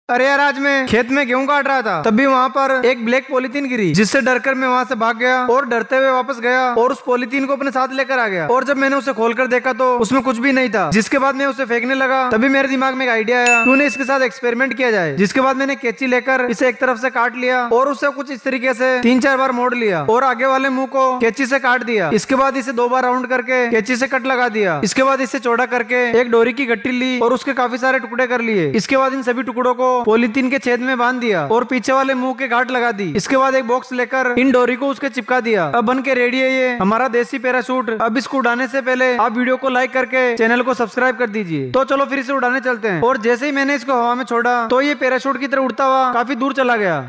अरे यार, आज मैं खेत में गेहूं काट रहा था, तभी वहाँ पर एक ब्लैक पॉलीथीन गिरी, जिससे डरकर मैं वहाँ से भाग गया और डरते हुए वापस गया और उस पॉलीथीन को अपने साथ लेकर आ गया। और जब मैंने उसे खोलकर देखा तो उसमें कुछ भी नहीं था, जिसके बाद मैं उसे फेंकने लगा। तभी मेरे दिमाग में एक आइडिया आया, क्यों नहीं इसके साथ एक्सपेरिमेंट किया जाए। जिसके बाद मैंने कैंची लेकर इसे एक तरफ से काट लिया और उसे कुछ इस तरीके से 3-4 बार मोड़ लिया और आगे वाले मुंह को कैंची से काट दिया। इसके बाद इसे 2 बार राउंड करके कैंची से कट लगा दिया। इसके बाद इसे चौड़ा करके एक डोरी की गट्टी ली और उसके काफी सारे टुकड़े कर लिए। इसके बाद इन सभी टुकड़ों को पॉलीथीन के छेद में बांध दिया और पीछे वाले मुंह के गांठ लगा दी। इसके बाद एक बॉक्स लेकर इन डोरी को उसके चिपका दिया। अब बन के रेडी है ये हमारा देसी पैराशूट। अब इसको उड़ाने से पहले आप वीडियो को लाइक करके चैनल को सब्सक्राइब कर दीजिए। तो चलो फिर इसे उड़ाने चलते हैं। और जैसे ही मैंने इसको हवा में छोड़ा तो ये पैराशूट की तरह उड़ता हुआ काफी दूर चला गया।